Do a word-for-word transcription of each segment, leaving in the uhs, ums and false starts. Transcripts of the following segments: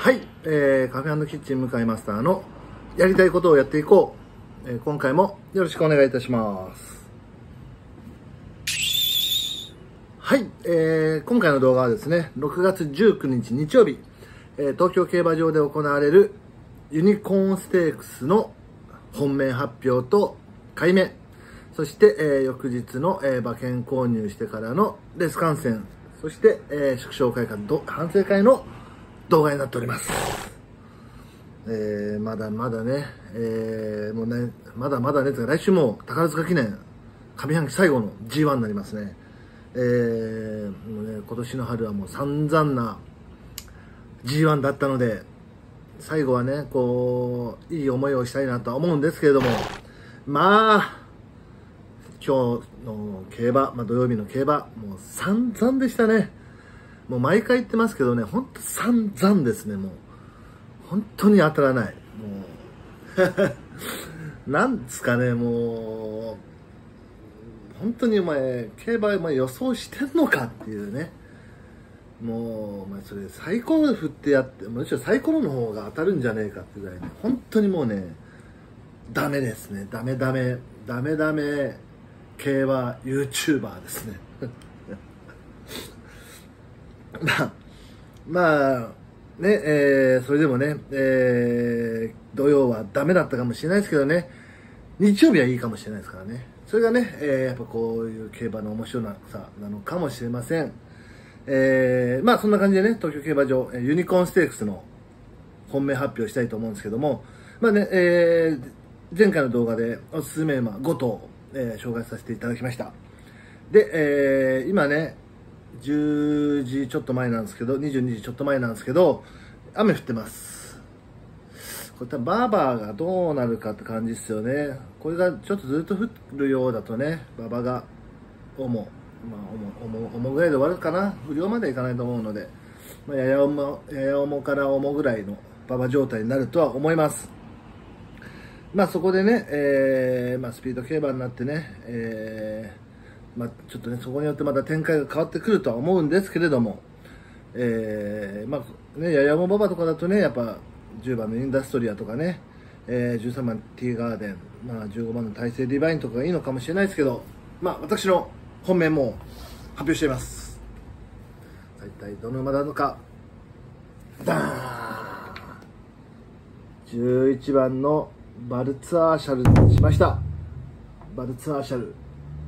はい、えー、カフェ&キッチン向井マスターのやりたいことをやっていこう、えー、今回もよろしくお願いいたします。はい、えー、今回の動画はですね、ろくがつじゅうくにち日曜日、えー、東京競馬場で行われるユニコーンステークスの本命発表と買い目、そして、えー、翌日の、えー、馬券購入してからのレース観戦、そして、えー、縮小会館と反省会の動画になっております。えー、まだまだね、えー、もうね、まだまだね、来週も宝塚記念上半期最後の ジーワン になりますね。えー、もうね、今年の春はもう散々な ジーワン だったので、最後はね、こう、いい思いをしたいなとは思うんですけれども、まあ、今日の競馬、まあ、土曜日の競馬、もう散々でしたね。もう毎回言ってますけどね、ほんと散々ですね、もう。本当に当たらない。もう、なんですかね、もう、本当にお前、競馬お前予想してんのかっていうね。もう、お前それサイコロ振ってやって、むしろサイコロの方が当たるんじゃねえかってぐらいね、本当にもうね、ダメですね。ダメダメ、ダメダメ、競馬 YouTuber ですね。まあ、まあ、ね、えー、それでもね、えー、土曜はダメだったかもしれないですけどね、日曜日はいいかもしれないですからね。それがね、えー、やっぱこういう競馬の面白さなのかもしれません。えー、まあそんな感じでね、東京競馬場、ユニコーンステークスの本命発表したいと思うんですけども、まあね、えー、前回の動画でおすすめ馬ごとう、えー、紹介させていただきました。で、えー、今ね、じゅうじちょっと前なんですけど、にじゅうにじちょっと前なんですけど、雨降ってます。これ多分バーバーがどうなるかって感じですよね。これがちょっとずっと降るようだとね、馬場が重、まあ重、重、重ぐらいで終わるかな。不良までいかないと思うので、まあ、やや重、やや重から重ぐらいの馬場状態になるとは思います。まあそこでね、えー、まあスピード競馬になってね、えー、まあ、ちょっとね、そこによってまた展開が変わってくるとは思うんですけれども、えー、まあね、ややも馬場とかだとね、やっぱじゅうばんのインダストリアとかね、えー、じゅうさんばんティーガーデン、まあ、じゅうごばんの大勢ディバインとかがいいのかもしれないですけど、まあ私の本命も発表しています。一体どの馬なのか、ダーンじゅういちばんのバルツアーシャルにしました。バルツアーシャル。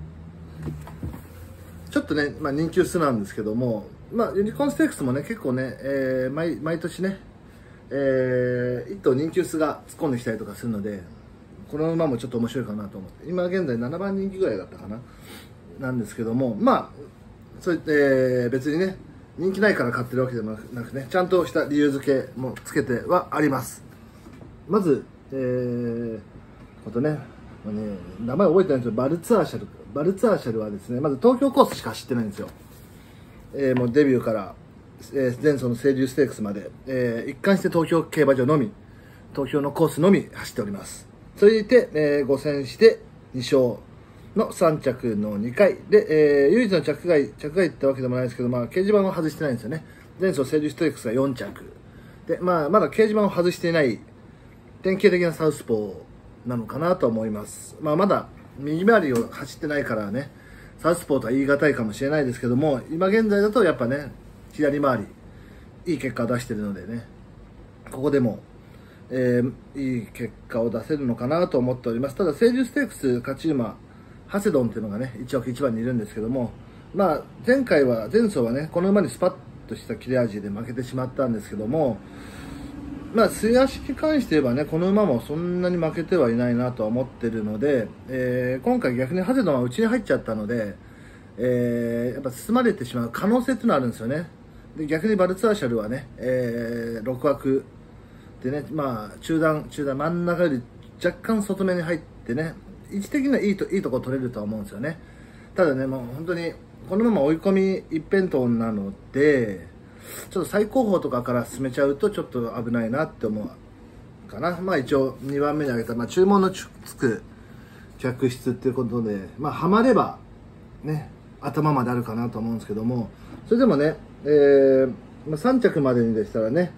ちょっとね、まあ、人気薄なんですけども、まあ、ユニコーンステークスもね、結構ね、えー、毎, 毎年ね、えー、いっ頭人気薄が突っ込んできたりとかするので、この馬もちょっと面白いかなと思って、今現在ななばん人気ぐらいだったかな、なんですけども、まあ、そういって、えー、別にね、人気ないから買ってるわけでもなくね、ちゃんとした理由付けもつけてはあります。まず、えー、あとね、まあね、名前覚えてないんですけど、バルツアーシャル。バルツアーシャルはですね、まず東京コースしか走ってないんですよ。えー、もうデビューから、えー、前走の清流ステークスまで、えー、一貫して東京競馬場のみ、東京のコースのみ走っております。それでいて、えー、ご戦してに勝のさん着のにかいで、えー、唯一の着外、着外ってわけでもないですけど、まあ、掲示板を外してないんですよね。前走清流ステークスがよん着。で、まあ、まだ掲示板を外していない、典型的なサウスポーなのかなと思います。まあ、まだ、右回りを走ってないからね、サウスポーとは言い難いかもしれないですけども、今現在だとやっぱね、左回り、いい結果を出してるのでね、ここでも、えー、いい結果を出せるのかなと思っております。ただ、清流ステークス勝ち馬、ハセドンっていうのがね、いちわくいちばんにいるんですけども、まあ、前回は、前走はね、この馬にスパッとした切れ味で負けてしまったんですけども、まあ、末脚に関して言えばね、この馬もそんなに負けてはいないなとは思ってるので、えー、今回逆にハゼドンは内に入っちゃったので、えー、やっぱ進まれてしまう可能性っていうのはあるんですよね。で、逆にバルツアーシャルはね、えー、ろくわくでね、まあ、中段、中段、真ん中より若干外目に入ってね、位置的にはいいと、いいとこ取れるとは思うんですよね。ただね、もう本当に、このまま追い込み一辺倒なので、ちょっと最高峰とかから進めちゃうとちょっと危ないなって思うかな。まあ一応にばんめに挙げた、まあ、注文のつく客室っていうことで、まあはまればね、頭まであるかなと思うんですけども、それでもね、えーまあ、さん着までにでしたらね、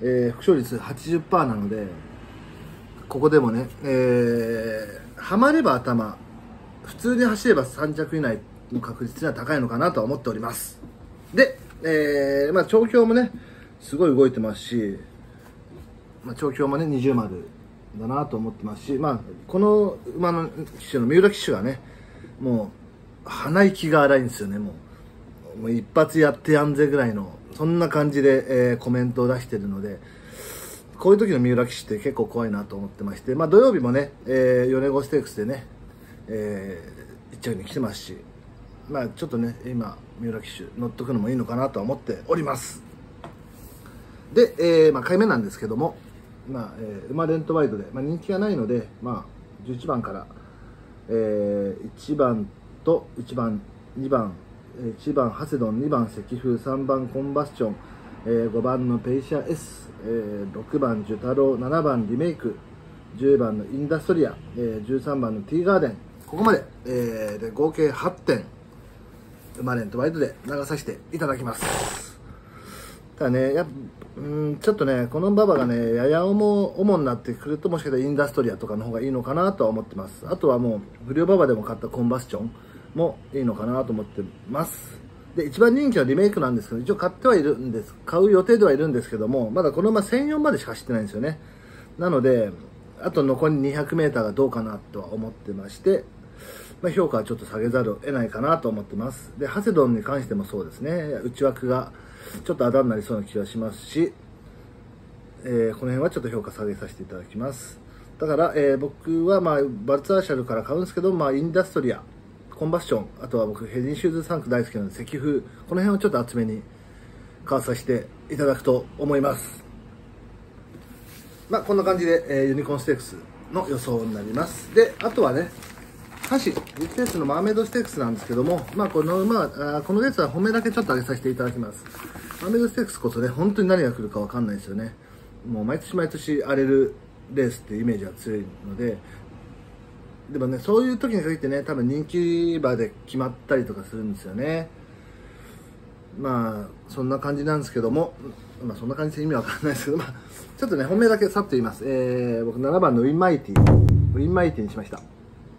えー、副勝率 はちじゅっパーセント なので、ここでもね、えー、はまれば頭、普通に走ればさん着以内の確率は高いのかなとは思っております。で、えー、まあ調教もね、すごい動いてますし、まあ、調教もね、二重丸だなと思ってますし、まあ、この馬の騎手の三浦騎手がね、もう、鼻息が荒いんですよね、もう。もう一発やってやんぜぐらいの、そんな感じで、えー、コメントを出してるので、こういう時の三浦騎手って結構怖いなと思ってまして、まあ、土曜日もね、えー、米子ステークスでね、えー、一着に来てますし、まあ、ちょっとね、今、三浦騎手乗っとくのもいいのかなとは思っております。で、えー、まあ、回目なんですけども、まあえー、馬レントワイドで、まあ、人気がないので、まあ、じゅういちばんから、えー、いちばんといちばん、にばん、いちばんハセドン、にばん石風、さんばんコンバスチョン、えー、ごばんのペイシャ S、えー、ろくばんジュタロー、ななばんリメイク、じゅうばんのインダストリア、えー、じゅうさんばんのティーガーデン、ここまで、えー、で合計はってん馬レントワイドで流させていただきます。ただね、やっぱうんちょっとね、この馬場がね、やや重重になってくると、もしかしたらインダストリアとかの方がいいのかなとは思ってます。あとはもう、不良馬場でも買ったコンバスチョンもいいのかなと思ってます。で、一番人気はリメイクなんですけど、一応買ってはいるんです、買う予定ではいるんですけども、まだこの馬せんよんまでしか走ってないんですよね。なので、あと残りにひゃくメーターがどうかなとは思ってまして、まあ、評価はちょっと下げざるを得ないかなと思ってます。で、ハセドンに関してもそうですね、内枠がちょっとあだになりそうな気がしますし、えー、この辺はちょっと評価下げさせていただきます。だから、えー、僕は、まあ、バルツァーシャルから買うんですけど、まあ、インダストリア、コンバッション、あとは僕ヘディンシューズサンク大好きなので石風、この辺をちょっと厚めに買わさせていただくと思います。まあ、こんな感じで、えー、ユニコーンステークスの予想になります。で、あとはね、阪神ビッグレースのマーメイドステークスなんですけども、まあ、この、まあ、このレースは本命だけちょっと上げさせていただきます。マーメイドステークスこそね、本当に何が来るかわかんないですよね。もう毎年毎年荒れるレースっていうイメージが強いので、でもね、そういう時に限ってね、多分人気馬で決まったりとかするんですよね。まあ、そんな感じなんですけども、まあ、そんな感じで意味わかんないですけど、まあ、ちょっとね、本命だけさっと言います。えー、僕ななばんのウィンマイティ、ウィンマイティにしました。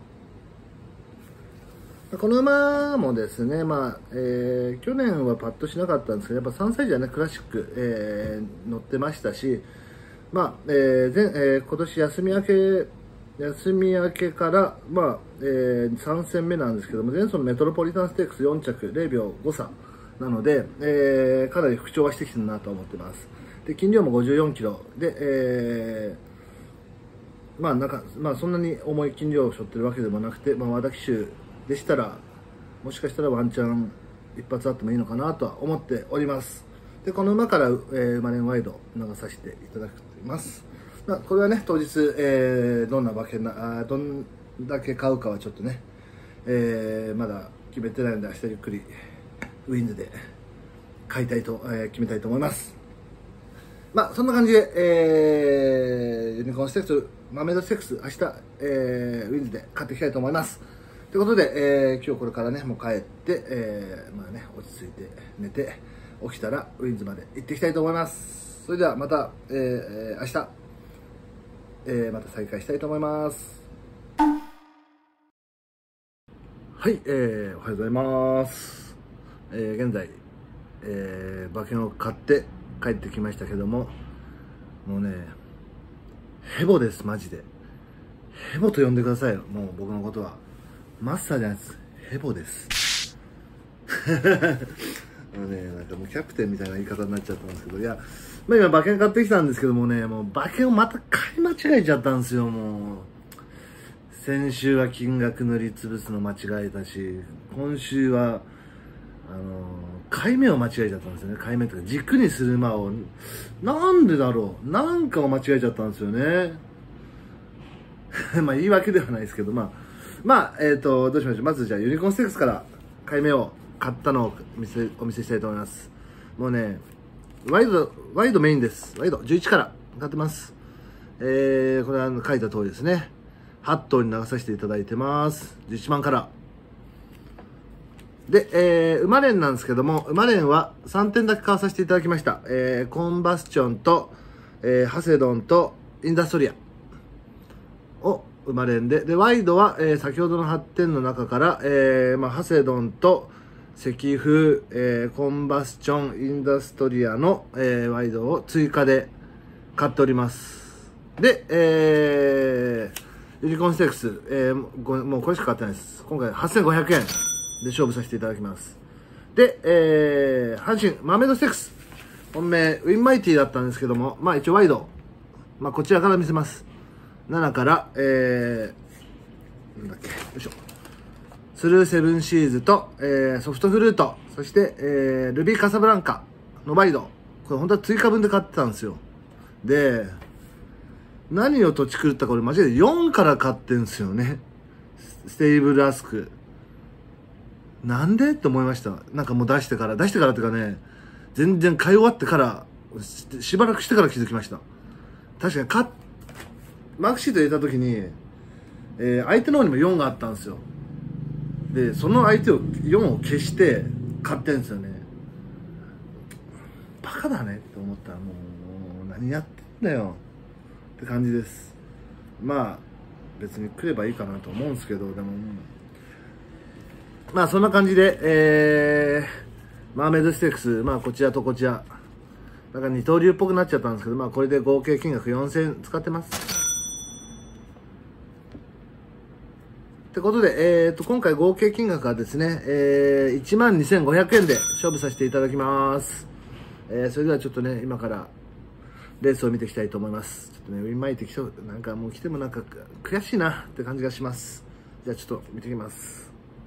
この馬もですね、まあえー、去年はパッとしなかったんですけど、やっぱさんさいじはね、クラシック、えー、乗ってましたし、まあえー前えー、今年休み明け、休み明けから、まあえー、さん戦目なんですけども、前走のメトロポリタンステークスよん着、れいびょうご差なので、えー、かなり復調はしてきてるなと思ってます。で斤量もごじゅうよんキロで、えーまあなんかまあ、そんなに重い斤量を背負ってるわけでもなくて、まあ、和田騎手でしたら、もしかしたらワンチャン一発あってもいいのかなとは思っております。で、この馬から、えー、馬連ワイド流させていただきます。まあ、これはね、当日、えー、どんな馬券なあ、どんだけ買うかはちょっとね、えー、まだ決めてないので、明日ゆっくりウィンズで買いたいと、えー、決めたいと思います。まあ、そんな感じで、えー、ユニコーンステークス、マーメイドステークス、明日、えー、ウィンズで買っていきたいと思います。ということで、えー、今日これからね、もう帰って、えー、まあね、落ち着いて寝て、起きたらウィンズまで行っていきたいと思います。それではまた、えー、明日、えー、また再開したいと思います。はい、えー、おはようございます。えー、現在、えー、馬券を買って帰ってきましたけども、もうね、ヘボです、マジで。ヘボと呼んでくださいよ、もう僕のことは。マスターじゃないです。ヘボです。あのね、なんかもうキャプテンみたいな言い方になっちゃったんですけど、いや、まあ今馬券買ってきたんですけどもね、もう馬券をまた買い間違えちゃったんですよ、もう。先週は金額塗りつぶすの間違えたし、今週は、あの、買い目を間違えちゃったんですよね。買い目とか軸にする馬を、なんでだろう。なんかを間違えちゃったんですよね。まあ言い訳ではないですけど、まあ、まあ、えっと、どうしましょう。まずじゃあユニコーンステークスから買い目を買ったのを見せお見せしたいと思います。もうね、ワイド、ワイドメインです。ワイドじゅういちから買ってます。えー、これは書いた通りですね。はち頭に流させていただいてます。じゅういちばんから。で、えー、馬連なんですけども、馬連はさんてんだけ買わさせていただきました。えー、コンバスチョンと、 えー、ハセドンとインダストリアを生まれんで、で、ワイドは、えー、先ほどのはちてんの中から、えー、まあ、ハセドンと石風、えー、コンバスチョン、インダストリアの、えー、ワイドを追加で買っております。で、えー、ユニコーンステークス、えー、ごもうこれしか買ってないです。今回はっせんごひゃくえんで勝負させていただきます。で、えー、阪神、マーメイドステークス。本命、ウィンマイティだったんですけども、まあ一応ワイド。まあこちらから見せます。ななから、えー、なんだっけ、よいしょ。スルーセブンシーズと、えー、ソフトフルート、そして、えー、ルビーカサブランカのワイド。これ本当は追加分で買ってたんですよ。で、何を土地狂ったか俺間違えてよんから買ってんすよね。ステイブルラスク。なんでって思いました。なんかもう出してから、出してからっていうかね、全然買い終わってから、し, しばらくしてから気づきました。確かにか、マークシート入れた時に、えー、相手の方にもよんがあったんですよ。で、その相手をよんを消して買ってんですよね。バカだねって思ったらもう、何やってんだよって感じです。まあ、別に来ればいいかなと思うんですけど、でも、まあそんな感じで、えー、マーメイドステークス、まあこちらとこちら、なんか二刀流っぽくなっちゃったんですけど、まあこれで合計金額よんせんえん使ってます。ってことで、えーと、今回合計金額はですね、えー、いちまんにせんごひゃくえんで勝負させていただきます。えー、それではちょっとね、今からレースを見ていきたいと思います。ちょっとね、ウィンマイティ来て、なんかもう来てもなんか悔しいなって感じがします。じゃあちょっと見てきます。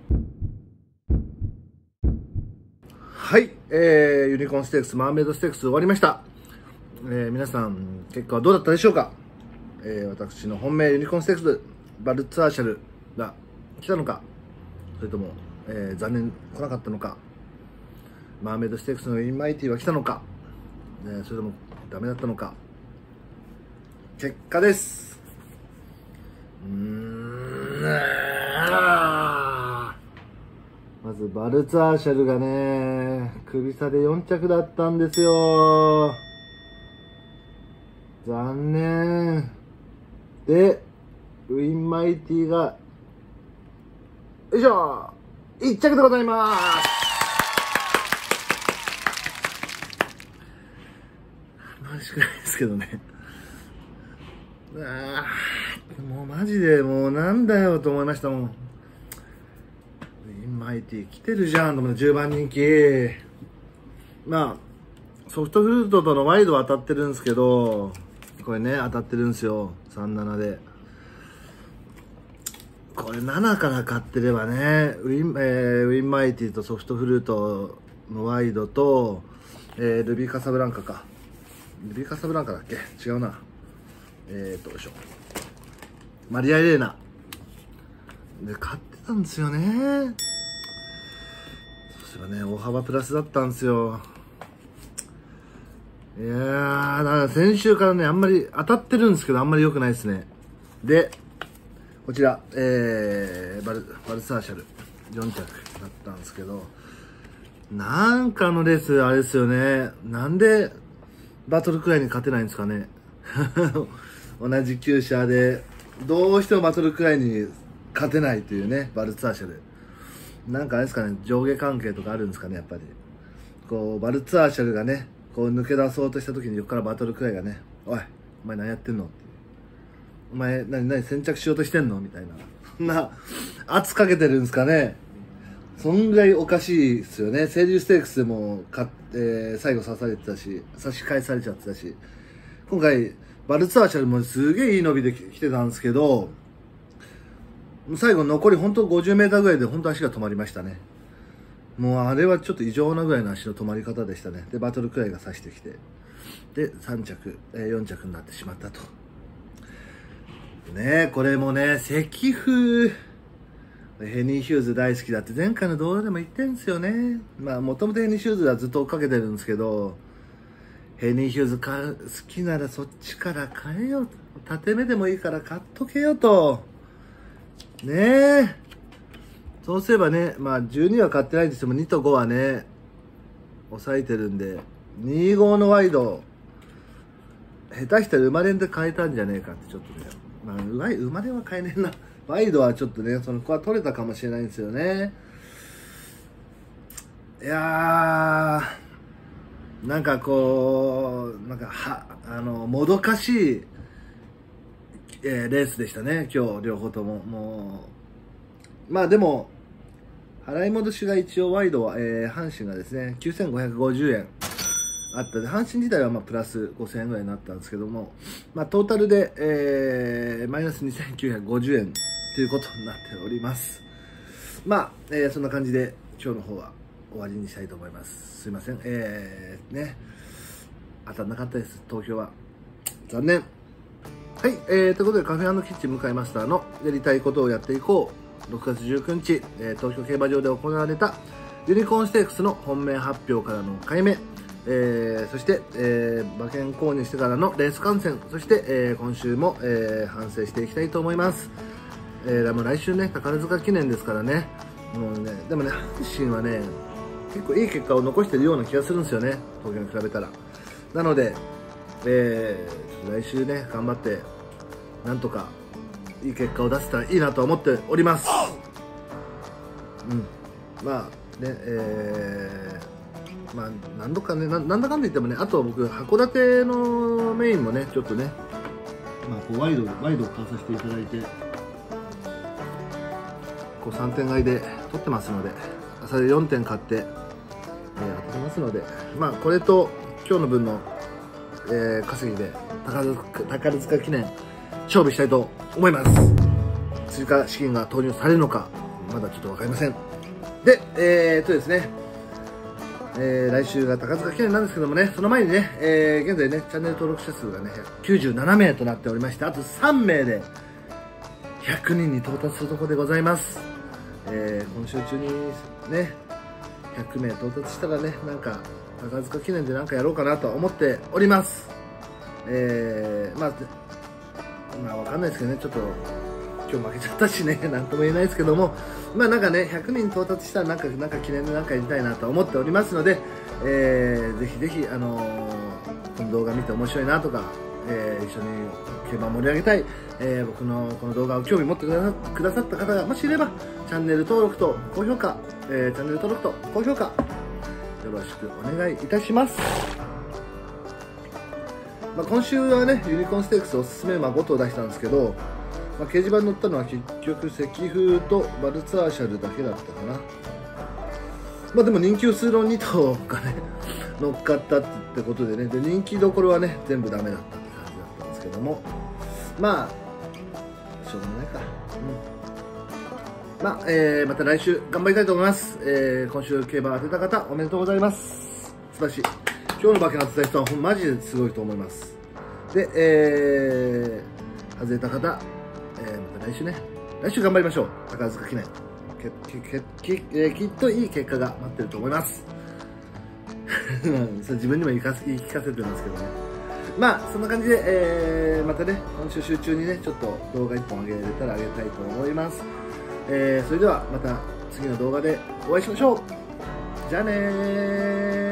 はい、えー、ユニコーンステークス、マーメイドステークス終わりました。えー、皆さん、結果はどうだったでしょうか。えー、私の本命ユニコーンステークス、バルツァーシャルが来たのか、それとも、えー、残念来なかったのか、マーメイドステークスのインマイティは来たのか、えー、それともダメだったのか、結果です。うーん、まずバルツァーシャルがね、首差でよん着だったんですよ。残念。で、ウィンマイティが、よいしょ、いっ着でございます。マジくらいですけどね。ああ、もうマジでもうなんだよと思いましたもん。マイティ来てるじゃんと思ってじゅうばん人気。まあソフトフルートとのワイドは当たってるんですけど、これね当たってるんですよ。さんななでこれななから買ってればね、ウィン、えー、ウィンマイティとソフトフルートのワイドと、えー、ルビーカサブランカか、ルビーカサブランカだっけ、違うな、えーとよいしょ、マリア・エレーナで買ってたんですよね。ね、大幅プラスだったんですよ。いやー、だから先週からね、あんまり当たってるんですけど、あんまり良くないですね。で、こちら、えー、バル、バルサーシャル、よん着だったんですけど、なんかのレース、あれですよね。なんで、バトルくらいに勝てないんですかね。同じ厩舎で、どうしてもバトルくらいに勝てないというね、バルサーシャル。なんかあれですかね、上下関係とかあるんですかね、やっぱり。こう、バルツァーシャルがね、こう抜け出そうとした時に横からバトルクライがね、おい、お前何やってんのって。お前、何、何、先着しようとしてんのみたいな。そんな、圧かけてるんですかね。そんぐらいおかしいですよね。清流ステークスでもか、えー、最後刺されてたし、差し返されちゃってたし。今回、バルツァーシャルもすげえいい伸びで来てたんですけど、最後残り本当ごじゅうメーターぐらいで本当足が止まりましたね。もうあれはちょっと異常なぐらいの足の止まり方でしたね。で、バトルくらいが刺してきて。で、さん着、えー、よん着になってしまったと。ねえ、これもね、石風、ヘニーヒューズ大好きだって前回の動画でも言ってるんですよね。まあ、もともとヘニーヒューズはずっと追っかけてるんですけど、ヘニーヒューズか好きならそっちから買えよ。縦目でもいいから買っとけよと。ねえ、そうすればね、まあじゅうには買ってないとしてもにとごはね抑えてるんで、にじゅうごのワイド下手したら生まれんで変えたんじゃねえかってちょっとね、まあ、うまい生まれは変えねえな。ワイドはちょっとね、その子は取れたかもしれないんですよね。いやー、なんかこう、なんかは、あの、もどかしい、えー、レースでしたね、今日、両方とも。もう、まあでも、払い戻しが一応ワイドは、えー、阪神がですね、きゅうせんごひゃくごじゅうえんあったで、阪神自体はまあプラスごせんえんぐらいになったんですけども、まあトータルで、えー、マイナスにせんきゅうひゃくごじゅうえんということになっております。まあ、えー、そんな感じで今日の方は終わりにしたいと思います。すいません。えー、ね、当たんなかったです、東京は。残念。はい、えー、ということでカフェ&キッチン向井マスターのやりたいことをやっていこう。ろくがつじゅうくにち、えー、東京競馬場で行われたユニコーンステークスの本命発表からの回目、えー、そして、えー、馬券購入してからのレース観戦、そして、えー、今週も、えー、反省していきたいと思います。えー、でも来週ね、宝塚記念ですからね、もうね、でもね、阪神はね、結構いい結果を残しているような気がするんですよね、東京に比べたら。なので、えー、来週ね、頑張って、なんとか、いい結果を出せたらいいなと思っております。うん。まあ、ね、えー、まあ、何度かね、ななんだかんだ言ってもね、あと僕、函館のメインもね、ちょっとね、まあ、こうワイド、ワイドを買わさせていただいて、こうさんてん買いで取ってますので、朝でよんてん買って、えー、当ててますので、まあ、これと今日の分の、えー、稼ぎで宝塚、宝塚記念、勝負したいと思います。追加資金が投入されるのか、まだちょっと分かりません。で、えー、っとですね、えー、来週が宝塚記念なんですけどもね、その前にね、えー、現在ね、チャンネル登録者数がね、きゅうじゅうななめいとなっておりまして、あとさんめいでひゃくにんに到達するところでございます。えー、今週中にね、ひゃくめい到達したらね、なんか、宝塚記念でなんかやろうかなと思っております。えー、まあ、まあわかんないですけどね、ちょっと今日負けちゃったしね、なんとも言えないですけども、まあなんかね、ひゃくにん到達したらなんか、なんか記念でなんかやりたいなと思っておりますので、えー、ぜひぜひ、あのー、この動画見て面白いなとか、えー、一緒に競馬を盛り上げたい、えー、僕のこの動画を興味持ってくださくださった方がもしいれば、チャンネル登録と高評価、えー、チャンネル登録と高評価、よろしくお願いいたします。まあ今週はね、ユニコーンステークスおすすめ馬ごとう出したんですけど、まあ、掲示板に載ったのは結局石風とバルツァーシャルだけだったかな。まあでも人気薄のにとうがね乗っかったってことでね、で人気どころはね全部ダメだったって感じだったんですけども、まあしょうがないか。うん、まあ、えー、また来週頑張りたいと思います。えー、今週競馬当てた方おめでとうございます。素晴らしい。今日の馬券当てた人はほんマジですごいと思います。で、えー、外れた方、えー、また来週ね、来週頑張りましょう。宝塚記念。けけけえー、きっといい結果が待ってると思います。それ自分にも言いか言い聞かせてるんですけどね。まあ、そんな感じで、えー、またね、今週週中にね、ちょっと動画いっぽん上げれたら上げたいと思います。えー、それではまた次の動画でお会いしましょう。じゃあねー。